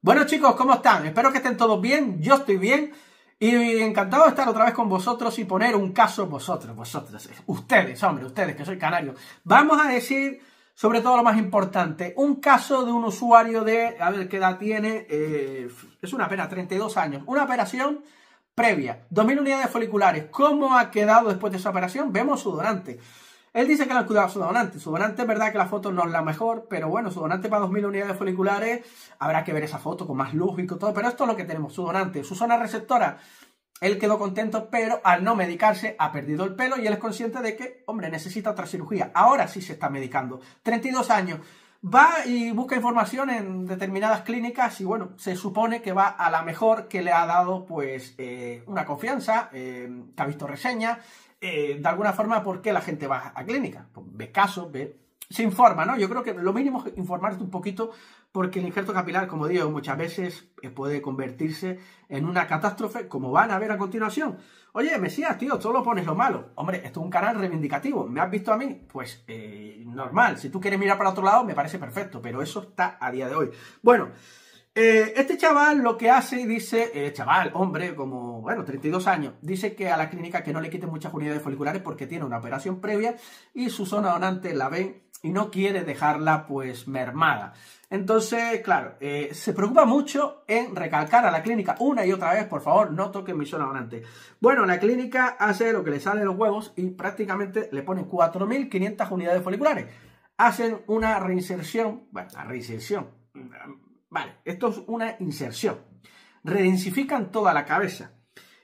Bueno chicos, ¿cómo están? Espero que estén todos bien, yo estoy bien y encantado de estar otra vez con vosotros y poner un caso vosotros, ustedes, hombre, ustedes que soy canario. Vamos a decir, sobre todo lo más importante, un caso de un usuario de, a ver qué edad tiene, es una pena, 32 años, una operación previa, 2000 unidades foliculares. ¿Cómo ha quedado después de esa operación? Vemos su donante. Él dice que le han cuidado su donante. Su donante es verdad que la foto no es la mejor, pero bueno, su donante para 2000 unidades foliculares, habrá que ver esa foto con más luz y todo, pero esto es lo que tenemos, su donante. Su zona receptora, él quedó contento, pero al no medicarse ha perdido el pelo y él es consciente de que, hombre, necesita otra cirugía. Ahora sí se está medicando. 32 años. Va y busca información en determinadas clínicas y bueno, se supone que va a la mejor que le ha dado pues una confianza, que ha visto reseñas, de alguna forma, ¿por qué la gente va a clínica? Pues ve casos, se informa, ¿no? Yo creo que lo mínimo es informarte un poquito porque el injerto capilar, como digo, muchas veces puede convertirse en una catástrofe, como van a ver a continuación. Oye, Mesías, tío, solo pones lo malo. Hombre, esto es un canal reivindicativo. ¿Me has visto a mí? Pues normal. Si tú quieres mirar para otro lado, me parece perfecto, pero eso está a día de hoy. Bueno, este chaval lo que hace y dice, chaval, hombre, como, bueno, 32 años, dice que a la clínica que no le quiten muchas unidades foliculares porque tiene una operación previa y su zona donante la ven y no quiere dejarla pues mermada. Entonces, claro, se preocupa mucho en recalcar a la clínica una y otra vez, por favor, no toquen mi zona donante. Bueno, la clínica hace lo que le sale de los huevos y prácticamente le ponen 4500 unidades foliculares. Hacen una reinserción, bueno, la reinserción, vale, esto es una inserción. Redensifican toda la cabeza.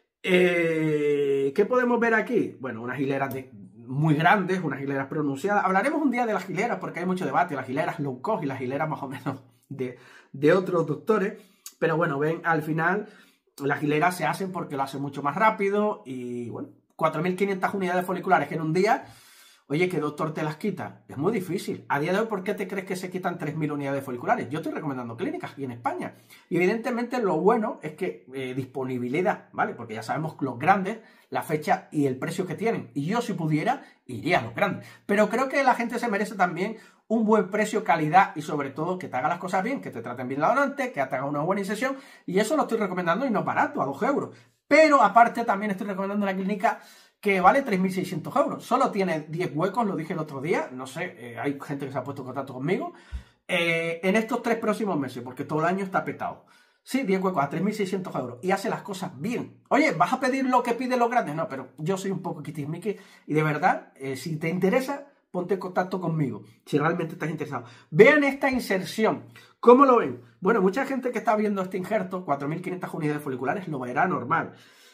¿Qué podemos ver aquí? Bueno, unas hileras muy grandes, unas hileras pronunciadas. Hablaremos un día de las hileras porque hay mucho debate, las hileras low cost y las hileras más o menos de otros doctores. Pero bueno, ven, al final las hileras se hacen porque lo hacen mucho más rápido y bueno, 4500 unidades foliculares que en un día, oye, ¿qué doctor te las quita? Es muy difícil. A día de hoy, ¿por qué te crees que se quitan 3000 unidades foliculares? Yo estoy recomendando clínicas aquí en España. Y evidentemente lo bueno es que disponibilidad, ¿vale? Porque ya sabemos los grandes, la fecha y el precio que tienen. Y yo si pudiera, iría a los grandes. Pero creo que la gente se merece también un buen precio, calidad y sobre todo que te haga las cosas bien, que te traten bien la donante, que te haga una buena inserción. Y eso lo estoy recomendando y no barato, a 2 euros. Pero aparte también estoy recomendando una clínica que vale 3600 euros. Solo tiene 10 huecos, lo dije el otro día. No sé, hay gente que se ha puesto en contacto conmigo. En estos 3 próximos meses, porque todo el año está petado. Sí, 10 huecos a 3600 euros. Y hace las cosas bien. Oye, ¿vas a pedir lo que piden los grandes? No, pero yo soy un poco quitismiqui. Y de verdad, si te interesa, ponte en contacto conmigo. Si realmente estás interesado. Vean esta inserción. ¿Cómo lo ven? Bueno, mucha gente que está viendo este injerto, 4500 unidades foliculares, lo verá normal.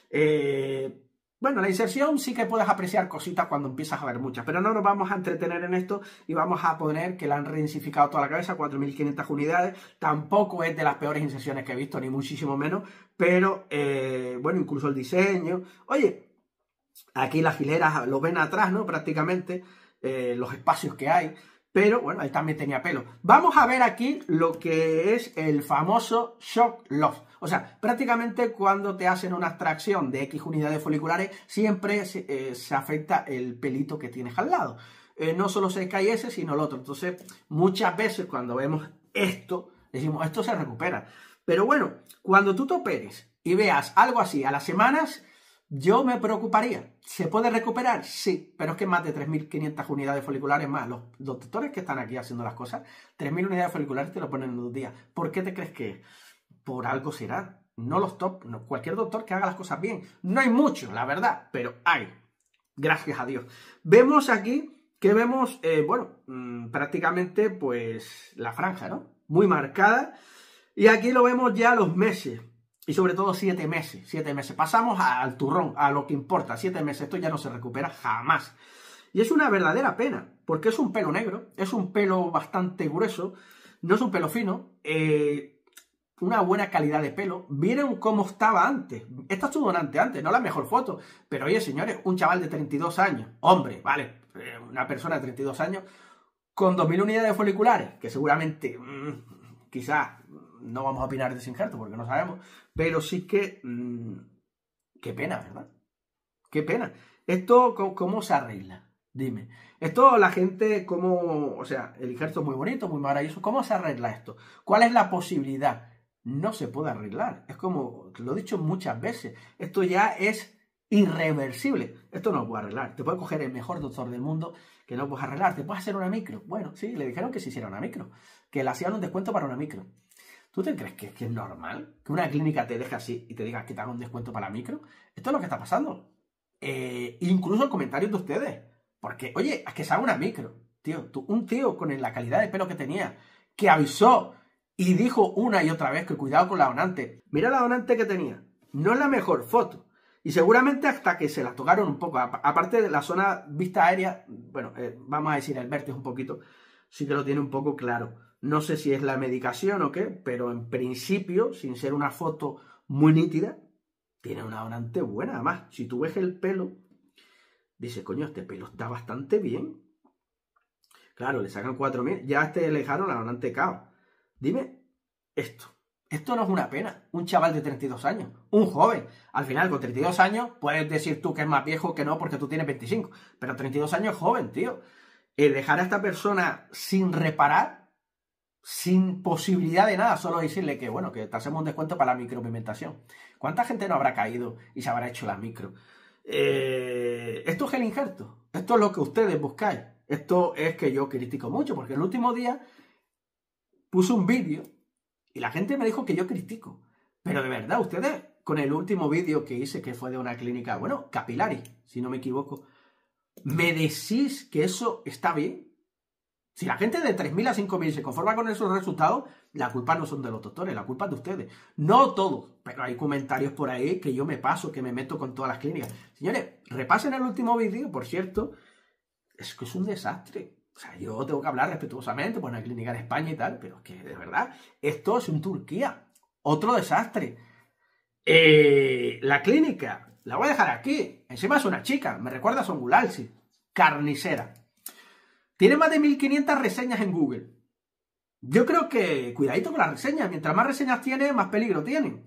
Bueno, la inserción sí que puedes apreciar cositas cuando empiezas a ver muchas, pero no nos vamos a entretener en esto y vamos a poner que la han reinsificado toda la cabeza, 4500 unidades. Tampoco es de las peores inserciones que he visto, ni muchísimo menos, pero bueno, incluso el diseño. Oye, aquí las hileras lo ven atrás, ¿no? Prácticamente, los espacios que hay. Pero bueno, él también tenía pelo. Vamos a ver aquí lo que es el famoso shock loss. O sea, prácticamente cuando te hacen una extracción de X unidades foliculares, siempre se afecta el pelito que tienes al lado. No solo se cae ese, sino el otro. Entonces, muchas veces cuando vemos esto, decimos, esto se recupera. Pero bueno, cuando tú te operes y veas algo así a las semanas, yo me preocuparía. ¿Se puede recuperar? Sí, pero es que más de 3500 unidades foliculares más. Los doctores que están aquí haciendo las cosas, 3000 unidades foliculares te lo ponen en 2 días. ¿Por qué te crees que es? Por algo será. No los top, no, cualquier doctor que haga las cosas bien. No hay mucho, la verdad, pero hay. Gracias a Dios. Vemos aquí que vemos, bueno, prácticamente pues la franja, ¿no? Muy marcada. Y aquí lo vemos ya los meses. Y sobre todo 7 meses, 7 meses. Pasamos al turrón, a lo que importa, 7 meses. Esto ya no se recupera jamás. Y es una verdadera pena, porque es un pelo negro, es un pelo bastante grueso, no es un pelo fino, una buena calidad de pelo. Vieron cómo estaba antes. Esta es su donante antes, no la mejor foto. Pero oye, señores, un chaval de 32 años, hombre, vale, una persona de 32 años, con 2000 unidades foliculares, que seguramente, quizás, no vamos a opinar de ese injerto porque no sabemos, pero sí que, qué pena, ¿verdad? Qué pena. ¿Esto cómo se arregla? Dime. Esto la gente, ¿cómo? O sea, el injerto es muy bonito, muy maravilloso. ¿Cómo se arregla esto? ¿Cuál es la posibilidad? no se puede arreglar. Es como, lo he dicho muchas veces, esto ya es irreversible. Esto no lo puedes arreglar. Te puede coger el mejor doctor del mundo que no puedes arreglar. ¿Te puedes hacer una micro? Bueno, sí, le dijeron que se hiciera una micro, que le hacían un descuento para una micro. ¿Tú te crees que es normal que una clínica te deje así y te diga que te haga un descuento para la micro? Esto es lo que está pasando. Incluso en comentarios de ustedes. Porque, oye, es que se haga una micro. Tío, un tío con la calidad de pelo que tenía, que avisó y dijo una y otra vez que cuidado con la donante. Mira la donante que tenía. No es la mejor foto. Y seguramente hasta que se la tocaron un poco. Aparte de la zona vista aérea, bueno, vamos a decir el vértice un poquito, sí que lo tiene un poco claro. No sé si es la medicación o qué, pero en principio, sin ser una foto muy nítida, tiene una donante buena. Además, si tú ves el pelo, dices, coño, este pelo está bastante bien. Claro, le sacan 4.000, ya le dejaron la donante cao. Dime esto. Esto no es una pena. Un chaval de 32 años, un joven. Al final, con 32 años, puedes decir tú que es más viejo que no porque tú tienes 25. Pero 32 años es joven, tío. Dejar a esta persona sin reparar, sin posibilidad de nada, solo decirle que, bueno, que te hacemos un descuento para la micropigmentación. ¿Cuánta gente no habrá caído y se habrá hecho la micro? Esto es el injerto. Esto es lo que ustedes buscáis. Esto es que yo critico mucho, porque el último día puse un vídeo y la gente me dijo que yo critico. Pero de verdad, ustedes, con el último vídeo que hice, que fue de una clínica, bueno, Capillary, si no me equivoco, ¿me decís que eso está bien? Si la gente de 3.000 a 5.000 se conforma con esos resultados, la culpa no son de los doctores, la culpa es de ustedes. No todos, pero hay comentarios por ahí que yo me paso, que me meto con todas las clínicas. Señores, repasen el último vídeo, por cierto, es que es un desastre. O sea, yo tengo que hablar respetuosamente por una clínica de España y tal, pero es que, de verdad, esto es en Turquía. Otro desastre. La clínica, la voy a dejar aquí. Encima es una chica, me recuerda a Songulalsi, carnicera. Tiene más de 1.500 reseñas en Google. Yo creo que, cuidadito con las reseñas, mientras más reseñas tiene, más peligro tienen.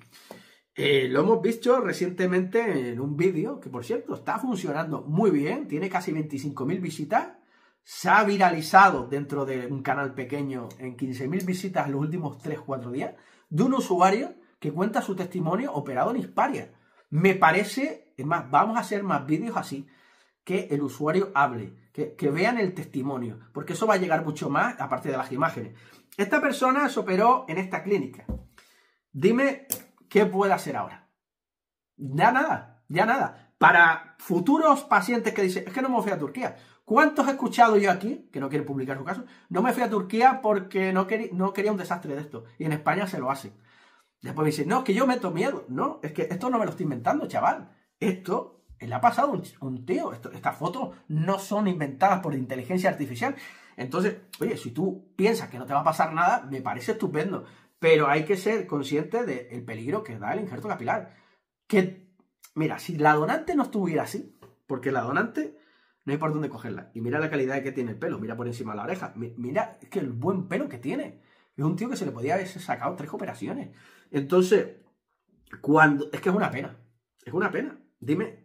Lo hemos visto recientemente en un vídeo, que por cierto está funcionando muy bien, tiene casi 25.000 visitas, se ha viralizado dentro de un canal pequeño en 15.000 visitas en los últimos 3-4 días, de un usuario que cuenta su testimonio operado en Hisparia. Me parece, es más, vamos a hacer más vídeos así, que el usuario hable, que vean el testimonio, porque eso va a llegar mucho más, aparte de las imágenes. Esta persona se operó en esta clínica. Dime, ¿qué puede hacer ahora? Ya nada, ya nada. Para futuros pacientes que dicen, es que no me fui a Turquía. ¿Cuántos he escuchado yo aquí, que no quieren publicar su caso? No me fui a Turquía porque no quería un desastre de esto. Y en España se lo hacen. Después me dicen, no, es que yo meto miedo. No, es que esto no me lo estoy inventando, chaval. Esto le ha pasado a un tío. Estas fotos no son inventadas por inteligencia artificial. Entonces, oye, si tú piensas que no te va a pasar nada, me parece estupendo. Pero hay que ser consciente del peligro que da el injerto capilar. Que, mira, si la donante no estuviera así, porque la donante no hay por dónde cogerla. Y mira la calidad que tiene el pelo, mira por encima de la oreja. Mira, es que el buen pelo que tiene. Es un tío que se le podía haber sacado 3 operaciones. Entonces, es que es una pena. Es una pena. Dime,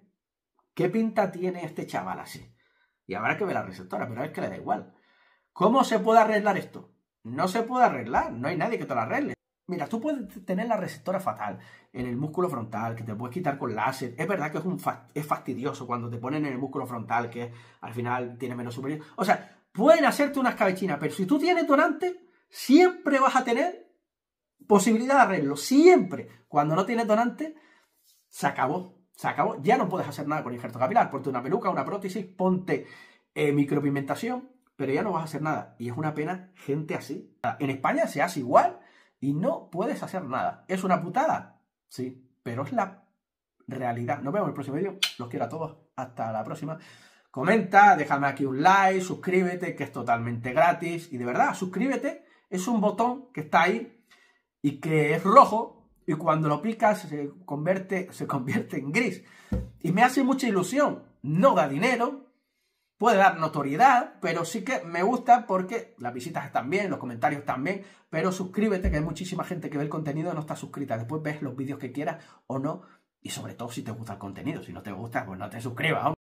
¿qué pinta tiene este chaval así? Y habrá que ver la receptora, pero es que le da igual. ¿Cómo se puede arreglar esto? No se puede arreglar, no hay nadie que te lo arregle. Mira, tú puedes tener la receptora fatal en el músculo frontal, que te puedes quitar con láser. Es verdad que es fastidioso cuando te ponen en el músculo frontal, que al final tiene menos superior. O sea, pueden hacerte una escabechina, pero si tú tienes donante, siempre vas a tener posibilidad de arreglo. Siempre. Cuando no tienes donante, se acabó. Se acabó. Ya no puedes hacer nada con injerto capilar. Ponte una peluca, una prótesis, ponte micropigmentación, pero ya no vas a hacer nada. Y es una pena gente así. En España se hace igual y no puedes hacer nada. ¿Es una putada? Sí, pero es la realidad. Nos vemos en el próximo vídeo. Los quiero a todos. Hasta la próxima. Comenta, déjame aquí un like, suscríbete, que es totalmente gratis. Y de verdad, suscríbete. Es un botón que está ahí y que es rojo. Y cuando lo picas se convierte en gris. Y me hace mucha ilusión. No da dinero, puede dar notoriedad, pero sí que me gusta porque las visitas están bien, los comentarios están bien. Pero suscríbete, que hay muchísima gente que ve el contenido y no está suscrita. Después ves los vídeos que quieras o no. Y sobre todo si te gusta el contenido. Si no te gusta, pues no te suscribas, hombre.